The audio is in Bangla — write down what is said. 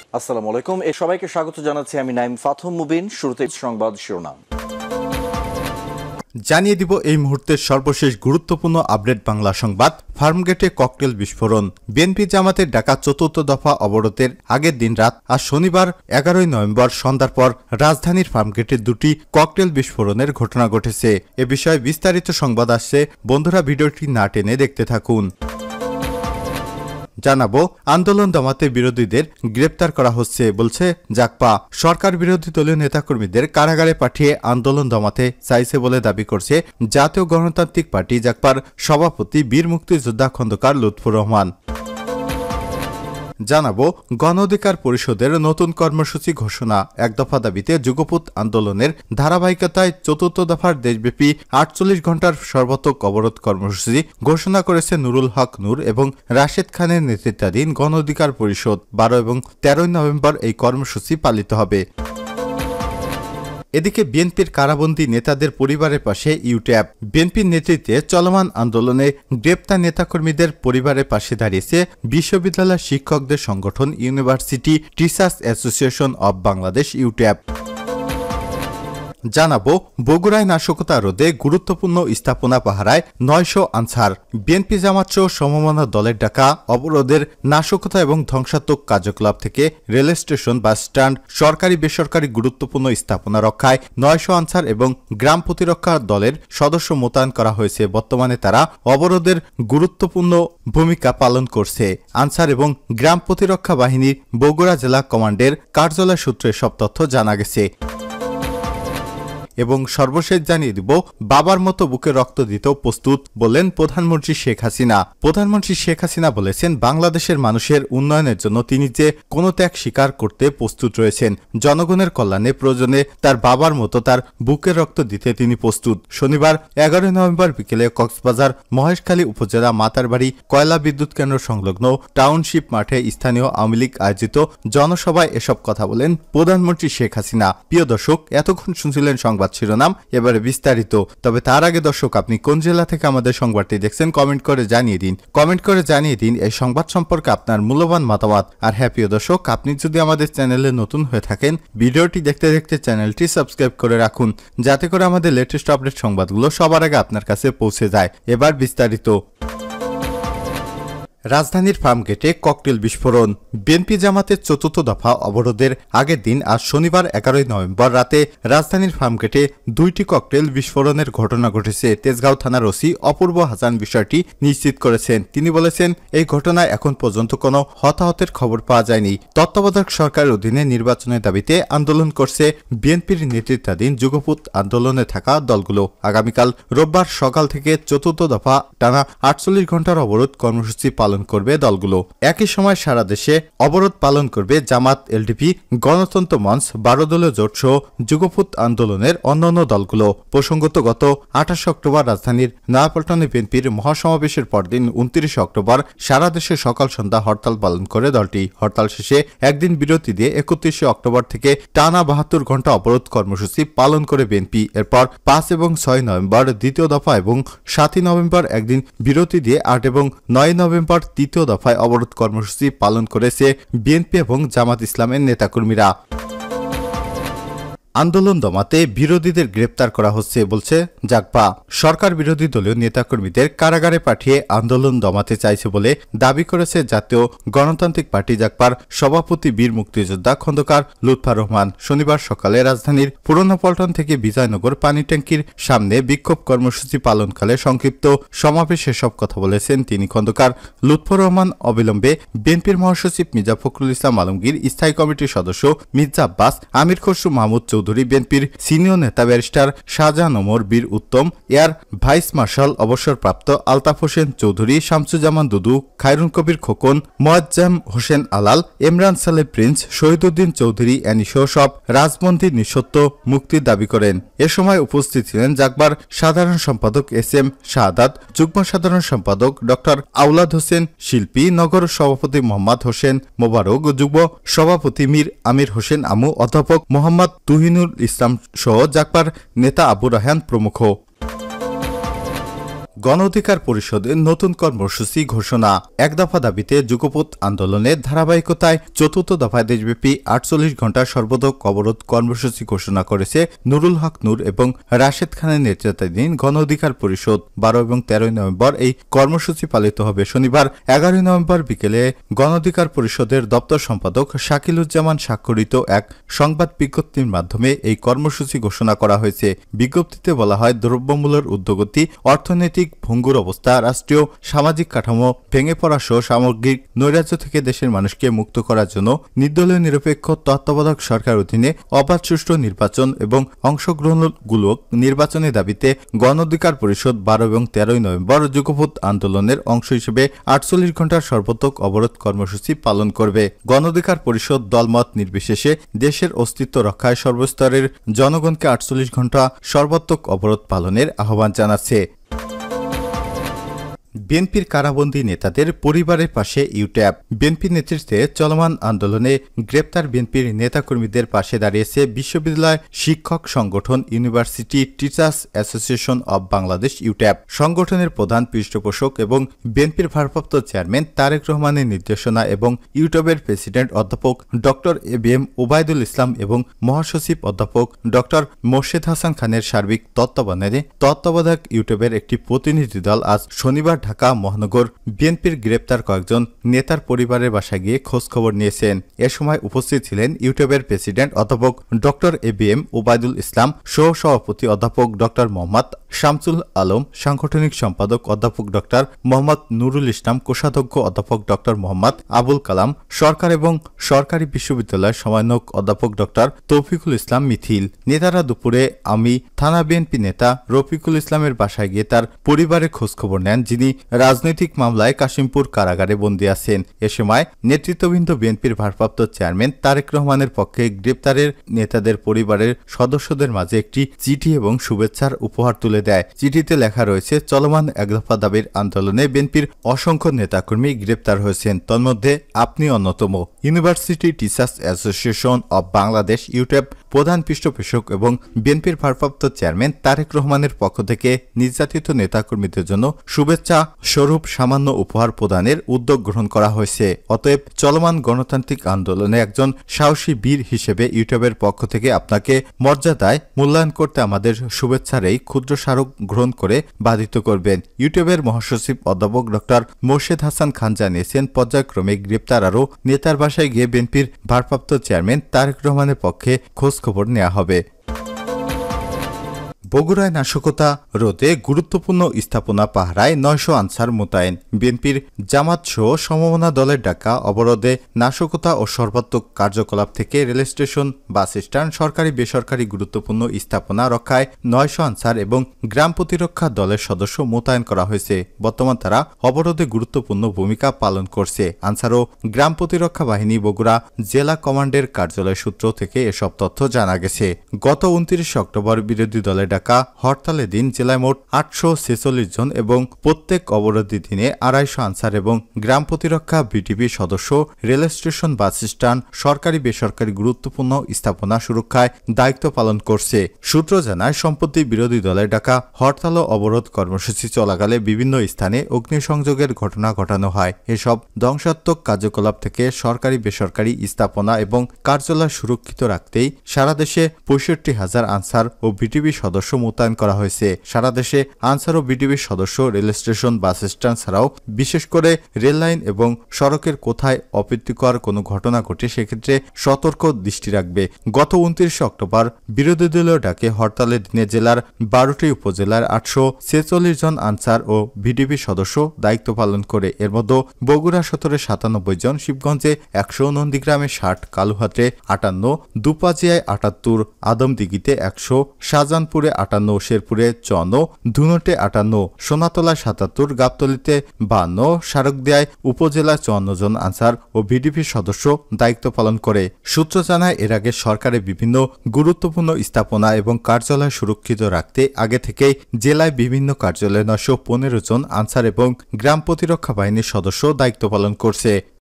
আসসালামু আলাইকুম। এই সবাইকে স্বাগত জানাচ্ছি আমি নাইম ফাথম মুবিন। শুরুতে সংবাদ শিরোনাম জানিয়ে দিব এই মুহূর্তের সর্বশেষ গুরুত্বপূর্ণ আপডেট বাংলা সংবাদ। ফার্মগেটে ককটেল বিস্ফোরণ। বিএনপি জামাতের ডাকা চতুর্থ দফা অবরোধের আগের দিন রাত আর শনিবার 11 নভেম্বর সন্ধ্যার পর রাজধানীর ফার্মগেটে দুটি ককটেল বিস্ফোরণের ঘটনা ঘটেছে। এ বিষয়ে বিস্তারিত সংবাদ আসছে, বন্ধুরা ভিডিওটি না টেনে দেখতে থাকুন। জানাবো, আন্দোলন দমাতে বিরোধীদের গ্রেপ্তার করা হচ্ছে বলছে জাগপা। সরকার বিরোধী দলীয় নেতাকর্মীদের কারাগারে পাঠিয়ে আন্দোলন দমাতে চাইছে বলে দাবি করছে জাতীয় গণতান্ত্রিক পার্টি জাগপার সভাপতি বীর মুক্তিযোদ্ধা খন্দকার লুৎফর রহমান। জানাবো, গণ অধিকার পরিষদের নতুন কর্মসূচি ঘোষণা। এক দফা দাবিতে যুগপৎ আন্দোলনের ধারাবাহিকতায় চতুর্থ দফার দেশব্যাপী 48 ঘণ্টার সর্বাত্মক অবরোধ কর্মসূচি ঘোষণা করেছে নুরুল হক নূর এবং রাশেদ খানের নেতৃত্বাধীন গণ অধিকার পরিষদ। 12 এবং 13 নভেম্বর এই কর্মসূচি পালিত হবে। এদিকে বিএনপির কারাবন্দী নেতাদের পরিবারের পাশে ইউট্যাব। বিএনপির নেতৃত্বে চলমান আন্দোলনে গ্রেপ্তার নেতাকর্মীদের পরিবারের পাশে দাঁড়িয়েছে বিশ্ববিদ্যালয় শিক্ষকদের সংগঠন university teachers association of Bangladesh UTAB. জানাবো, বগুড়ায় নাশকতা রোধে গুরুত্বপূর্ণ স্থাপনা পাহারায় 900 আনসার। বিএনপি জামাত সহ সমমনা দলের ডাকা অবরোধের নাশকতা এবং ধ্বংসাত্মক কার্যকলাপ থেকে রেল স্টেশন, বাস স্ট্যান্ড, সরকারি বেসরকারি গুরুত্বপূর্ণ স্থাপনা রক্ষায় 900 আনসার এবং গ্রাম প্রতিরক্ষা দলের সদস্য মোতায়েন করা হয়েছে। বর্তমানে তারা অবরোধের গুরুত্বপূর্ণ ভূমিকা পালন করছে। আনসার এবং গ্রাম প্রতিরক্ষা বাহিনীর বগুড়া জেলা কমান্ডের কার্যালয় সূত্রে সব তথ্য জানা গেছে। এবং সর্বশেষ জানিয়ে দিব, বাবার মতো বুকে রক্ত দিতেও প্রস্তুত বললেন প্রধানমন্ত্রী শেখ হাসিনা। প্রধানমন্ত্রী শেখ হাসিনা বলেছেন, বাংলাদেশের মানুষের উন্নয়নের জন্য তিনি যে কোনো ত্যাগ স্বীকার করতে প্রস্তুত রয়েছেন। জনগণের কল্যাণে প্রয়োজনে তার বাবার মতো তার বুকের রক্ত দিতে তিনি প্রস্তুত। শনিবার 11 নভেম্বর বিকেলে কক্সবাজার মহেশখালী উপজেলা মাতারবাড়ি কয়লা বিদ্যুৎ কেন্দ্র সংলগ্ন টাউনশিপ মাঠে স্থানীয় আওয়ামী লীগ আয়োজিত জনসভায় এসব কথা বলেন প্রধানমন্ত্রী শেখ হাসিনা। প্রিয় দর্শক, এতক্ষণ শুনছিলেন সংবাদ শিরোনাম, এবারে বিস্তারিত। তবে তার আগে দর্শক, আপনি কোন জেলা থেকে আমাদের সংবাদটি দেখছেন কমেন্ট করে জানিয়ে দিন। কমেন্ট করে জানিয়ে দিন এই সংবাদ সম্পর্কে আপনার মূল্যবান মতামত। আর হ্যাঁ প্রিয় দর্শক, আপনি যদি আমাদের চ্যানেলে নতুন হয়ে থাকেন, ভিডিওটি দেখতে দেখতে চ্যানেলটি সাবস্ক্রাইব করে রাখুন, যাতে করে আমাদের লেটেস্ট আপডেট সংবাদগুলো সবার আগে আপনার কাছে পৌঁছে যায়। এবার বিস্তারিত। রাজধানীর ফার্মগেটে ককটেল বিস্ফোরণ। বিএনপি জামাতের চতুর্থ দফা অবরোধের আগের দিন আজ শনিবার 11 নভেম্বর রাতে রাজধানীর ফার্মগেটে দুইটি ককটেল বিস্ফোরণের ঘটনা ঘটেছে। তেজগাঁও থানার ওসি অপূর্ব হাসান বিষয়টি নিশ্চিত করেছেন। তিনি বলেছেন, এই ঘটনায় এখন পর্যন্ত কোনো হতাহতের খবর পাওয়া যায়নি। তত্ত্বাবধায়ক সরকারের অধীনে নির্বাচনের দাবিতে আন্দোলন করছে বিএনপির নেতৃত্বাধীন যুগপৎ আন্দোলনে থাকা দলগুলো। আগামীকাল রোববার সকাল থেকে চতুর্থ দফা টানা 48 ঘণ্টার অবরোধ কর্মসূচি পালন করবে দলগুলো। একই সময় সারা দেশে অবরোধ পালন করবে জামাত, এলডিপি, গণতন্ত্র মঞ্চ, 12 দলীয় জোট সহ যুগপৎ আন্দোলনের অন্যান্য দলগুলো। প্রসঙ্গত, গত 28 অক্টোবর রাজধানীর নয়াপল্টনে বিএনপির মহাসমাবেশের পরদিন 29 অক্টোবর সারা দেশে সকাল সন্ধ্যা হরতাল পালন করে দলটি। হরতাল শেষে একদিন বিরতি দিয়ে 31 অক্টোবর থেকে টানা 72 ঘণ্টা অবরোধ কর্মসূচি পালন করে বিএনপি। এরপর 5 এবং 6 নভেম্বর দ্বিতীয় দফা এবং 7 নভেম্বর একদিন বিরতি দিয়ে 8 এবং 9 নভেম্বর তৃতীয় দফায় অবরোধ কর্মসূচি পালন করেছে বিএনপি এবং জামাত ইসলামের নেতাকর্মীরা। আন্দোলন দমাতে বিরোধীদের গ্রেপ্তার করা হচ্ছে বলছে জাগপা। সরকার বিরোধী দলীয় নেতাকর্মীদের কারাগারে পাঠিয়ে আন্দোলন দমাতে চাইছে বলে দাবি করেছে জাতীয় গণতান্ত্রিক পার্টি জাগপার সভাপতি বীর মুক্তিযোদ্ধা খন্দকার লুৎফর রহমান। শনিবার সকালে রাজধানীর পুরনো পল্টন থেকে বিজয়নগর পানি ট্যাঙ্কির সামনে বিক্ষোভ কর্মসূচি পালনকালে সংক্ষিপ্ত সমাবেশে সব কথা বলেছেন তিনি। খন্দকার লুৎফর রহমান অবিলম্বে বিএনপির মহাসচিব মির্জা ফখরুল ইসলাম আলমগীর, স্থায়ী কমিটির সদস্য মির্জা আব্বাস, আমির খসরু মাহমুদ চৌধুরী, বিএনপির সিনিয়র নেতা ব্যারিস্টার শাহজাহান ওমর, বীর উত্তম, এয়ার ভাইস মার্শাল অবসরপ্রাপ্ত আলতাফ হোসেন চৌধুরী, শামসুজ্জামান দুদু, খায়রুল কবির খোকন, মোয়াজ্জেম হোসেন আলাল, ইমরান সালে প্রিন্স, শহীদুদ্দিন চৌধুরী অ্যানিসহ সব রাজবন্দী নিঃশর্ত মুক্তির দাবি করেন। এ সময় উপস্থিত ছিলেন জাগবার সাধারণ সম্পাদক এস.এম. শাহাদাত, যুগ্ম সাধারণ সম্পাদক ডক্টর আওলাদ হোসেন শিল্পী, নগর সভাপতি মোহাম্মদ হোসেন মোবারক, যুগ্ম সভাপতি মীর আমির হোসেন আমু, অধ্যাপক মোহাম্মদ তুহিনুল ইসলাম সহ জাগবার নেতা আবু রায়হান প্রমুখ। গণ অধিকার পরিষদের নতুন কর্মসূচি ঘোষণা। এক দফা দাবিতে যুগপৎ আন্দোলনের ধারাবাহিকতায় চতুর্থ দফায় দেশব্যাপী 48 ঘণ্টা সর্বদক অবরোধ কর্মসূচি ঘোষণা করেছে নুরুল হক নূর এবং রাশেদ খানের নেতৃত্বাধীন গণ অধিকার পরিষদ। 12 এবং 13 নভেম্বর এই কর্মসূচি পালিত হবে। শনিবার 11 নভেম্বর বিকেলে গণ অধিকার পরিষদের দপ্তর সম্পাদক শাকিলুজ্জামান স্বাক্ষরিত এক সংবাদ বিজ্ঞপ্তির মাধ্যমে এই কর্মসূচি ঘোষণা করা হয়েছে। বিজ্ঞপ্তিতে বলা হয়, দ্রব্যমূল্যের ঊর্ধ্বগতি, অর্থনৈতিক ভঙ্গুর অবস্থা, রাষ্ট্রীয় সামাজিক কাঠামো ভেঙে পড়া সহ সামগ্রিক নৈরাজ্য থেকে দেশের মানুষকে মুক্ত করার জন্য নির্দলীয় নিরপেক্ষ তত্ত্বাবধায়ক সরকার অধীনে অবাধ সুষ্ঠু নির্বাচন এবং অংশগ্রহণমূলক নির্বাচনের দাবিতে গণ অধিকার পরিষদ 12 এবং 13 নভেম্বর যুগপৎ আন্দোলনের অংশ হিসেবে 48 ঘণ্টার সর্বতক অবরোধ কর্মসূচি পালন করবে। গণ অধিকার পরিষদ দলমত নির্বিশেষে দেশের অস্তিত্ব রক্ষায় সর্বস্তরের জনগণকে 48 ঘণ্টা সর্বাত্মক অবরোধ পালনের আহ্বান জানাচ্ছে। বিএনপির কারাবন্দী নেতাদের পরিবারের পাশে ইউট্যাব। বিএনপির নেতৃত্বে চলমান আন্দোলনে গ্রেপ্তার বিএনপির নেতাকর্মীদের পাশে দাঁড়িয়েছে বিশ্ববিদ্যালয় শিক্ষক সংগঠন university teachers association of Bangladesh UTAB. সংগঠনের প্রধান পৃষ্ঠপোষক এবং বিএনপির ভারপ্রাপ্ত চেয়ারম্যান তারেক রহমানের নির্দেশনা এবং ইউট্যাবের প্রেসিডেন্ট অধ্যাপক ডক্টর এবিএম ওবায়দুল ইসলাম এবং মহাসচিব অধ্যাপক ডক্টর মোর্শেদ হাসান খানের সার্বিক তত্ত্বাবধায়ক ইউট্যাবের একটি প্রতিনিধি দল আজ শনিবার ঢাকা মহানগর বিএনপির গ্রেপ্তার কয়েকজন নেতার পরিবারের বাসায় গিয়ে খোঁজখবর নিয়েছেন। এ সময় উপস্থিত ছিলেন ইউটিউবের প্রেসিডেন্ট অধ্যাপক ডক্টর এবিএম ওবায়দুল ইসলাম, সহ সভাপতি অধ্যাপক ডক্টর মোহাম্মদ শামসুল আলম, সাংগঠনিক সম্পাদক অধ্যাপক ডক্টর মোহাম্মদ নুরুল ইসলাম, কোষাধ্যক্ষ অধ্যাপক ডক্টর মোহাম্মদ আবুল কালাম, সরকার এবং সরকারি বিশ্ববিদ্যালয়ের সমন্বয়ক অধ্যাপক ডক্টর তৌফিকুল ইসলাম মিথিল। নেতারা দুপুরে আমি থানা বিএনপি নেতা রফিকুল ইসলামের বাসায় গিয়ে তার পরিবারের খোঁজখবর নেন, যিনি রাজনৈতিক মামলায় কাশিমপুর কারাগারে বন্দী আছেন। এ সময় নেতৃত্ববৃন্দ বিএনপির ভারপ্রাপ্ত চেয়ারম্যান তারেক রহমানের পক্ষে গ্রেপ্তারের নেতাদের পরিবারের সদস্যদের মাঝে একটি চিঠি এবং শুভেচ্ছার উপহার তুলে দেয়। চিঠিতে লেখা রয়েছে, চলমান এক দফা দাবির আন্দোলনে বিএনপির অসংখ্য নেতাকর্মী গ্রেপ্তার হয়েছেন, তন্মধ্যে আপনি অন্যতম। University teachers association of Bangladesh UTAB প্রধান পৃষ্ঠপোষক এবং বিএনপির ভারপ্রাপ্ত চেয়ারম্যান তারেক রহমানের পক্ষ থেকে নির্যাতিত নেতাকর্মীদের জন্য শুভেচ্ছা স্বরূপ সামান্য উপহার প্রদানের উদ্যোগ গ্রহণ করা হয়েছে। অতএব চলমান গণতান্ত্রিক আন্দোলনে একজন সাহসী বীর হিসেবে ইউটিউবের পক্ষ থেকে আপনাকে মর্যাদায় মূল্যায়ন করতে আমাদের শুভেচ্ছার এই ক্ষুদ্র স্মারক গ্রহণ করে বাধিত করবেন। ইউটিউবের মহাসচিব অধ্যাপক ডক্টর মোর্শেদ হাসান খান জানিয়েছেন, পর্যায়ক্রমে গ্রেপ্তার আরও নেতার বাসায় গিয়ে বিএনপির ভারপ্রাপ্ত চেয়ারম্যান তারেক রহমানের পক্ষে খোঁজখবর নেওয়া হবে। বগুড়ায় নাশকতা রোধে গুরুত্বপূর্ণ স্থাপনা পাহারায় 900 আনসার মোতায়েন। বিএনপির জামাত সহ সমমনা দলের ডাকা অবরোধে নাশকতা ও সর্বাত্মক কার্যকলাপ থেকে রেল স্টেশন, বাস স্ট্যান্ড, সরকারি বেসরকারি গুরুত্বপূর্ণ স্থাপনা রক্ষায় 900 আনসার এবং গ্রাম প্রতিরক্ষা দলের সদস্য মোতায়েন করা হয়েছে। বর্তমান তারা অবরোধে গুরুত্বপূর্ণ ভূমিকা পালন করছে। আনসার ও গ্রাম প্রতিরক্ষা বাহিনী বগুড়া জেলা কমান্ডের কার্যালয় সূত্র থেকে এসব তথ্য জানা গেছে। গত 29 অক্টোবর বিরোধী দলের ডাকা হরতালের দিন জেলায় মোট 846 জন এবং প্রত্যেক অবরোধী দিনে 250 আনসার এবং গ্রাম প্রতিরক্ষা বিটিপি সদস্য রেল স্টেশন, বাস স্ট্যান্ড, সরকারি বেসরকারি গুরুত্বপূর্ণ স্থাপনা সুরক্ষায় দায়িত্ব পালন করছে। সূত্র জানায়, সম্প্রতি বিরোধী দলের ডাকা হরতাল ও অবরোধ কর্মসূচি চলাকালে বিভিন্ন স্থানে অগ্নিসংযোগের ঘটনা ঘটানো হয়। এসব ধ্বংসাত্মক কার্যকলাপ থেকে সরকারি বেসরকারি স্থাপনা এবং কার্যালয় সুরক্ষিত রাখতেই সারা দেশে 65,000 আনসার ও বিটিপি সদস্য মোতায়েন করা হয়েছে। সারা দেশে আনসার ও বিটিভির সদস্য রেল স্টেশন, বাস স্ট্যান্ড ছাড়াও বিশেষ করে রেল লাইন এবং সড়কের কোথায় অপ্রীতিকর কোনো ঘটনা ঘটে সেক্ষেত্রে সতর্ক দৃষ্টি রাখবে। গত 29 অক্টোবর বিরোধী দলীয় ডাকে হরতালের দিনে জেলার 12টি উপজেলার 846 জন আনসার ও ভিডিপি সদস্য দায়িত্ব পালন করে। এর মধ্যে বগুড়া সদরে 97 জন, শিবগঞ্জে 100, নন্দীগ্রামে 60, কালুহাটে 58, দুপাজিয়ায় 78, আদমদিঘিতে 100, শাহজাহানপুরে 58, শেরপুরে 54, ধুনটে 58, সোনাতলায় 77, গাবতলীতে 52, শারকদিয়ায় উপজেলায় 54 জন আনসার ও ভিডিপি সদস্য দায়িত্ব পালন করে। সূত্র জানায়, এর আগে সরকারের বিভিন্ন গুরুত্বপূর্ণ স্থাপনা এবং কার্যালয় সুরক্ষিত রাখতে আগে থেকেই জেলায় বিভিন্ন কার্যালয়ে 915 জন আনসার এবং গ্রাম প্রতিরক্ষা বাহিনীর সদস্য দায়িত্ব পালন করছে।